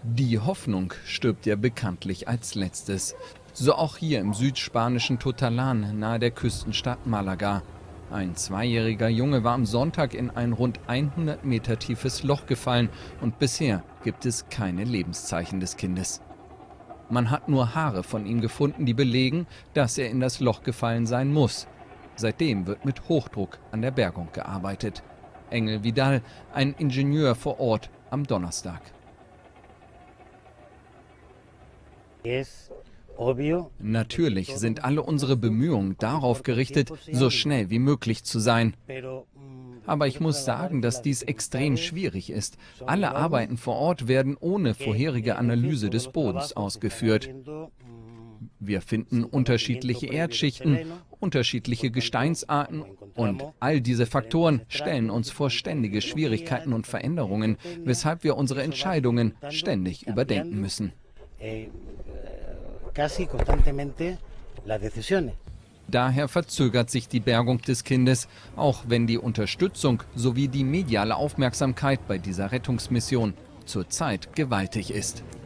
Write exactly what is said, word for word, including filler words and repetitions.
Die Hoffnung stirbt ja bekanntlich als letztes. So auch hier im südspanischen Totalan nahe der Küstenstadt Malaga. Ein zweijähriger Junge war am Sonntag in ein rund hundert Meter tiefes Loch gefallen und bisher gibt es keine Lebenszeichen des Kindes. Man hat nur Haare von ihm gefunden, die belegen, dass er in das Loch gefallen sein muss. Seitdem wird mit Hochdruck an der Bergung gearbeitet. Engel Vidal, ein Ingenieur vor Ort, am Donnerstag. Natürlich sind alle unsere Bemühungen darauf gerichtet, so schnell wie möglich zu sein. Aber ich muss sagen, dass dies extrem schwierig ist. Alle Arbeiten vor Ort werden ohne vorherige Analyse des Bodens ausgeführt. Wir finden unterschiedliche Erdschichten, unterschiedliche Gesteinsarten und all diese Faktoren stellen uns vor ständige Schwierigkeiten und Veränderungen, weshalb wir unsere Entscheidungen ständig überdenken müssen. Daher verzögert sich die Bergung des Kindes, auch wenn die Unterstützung sowie die mediale Aufmerksamkeit bei dieser Rettungsmission zurzeit gewaltig ist.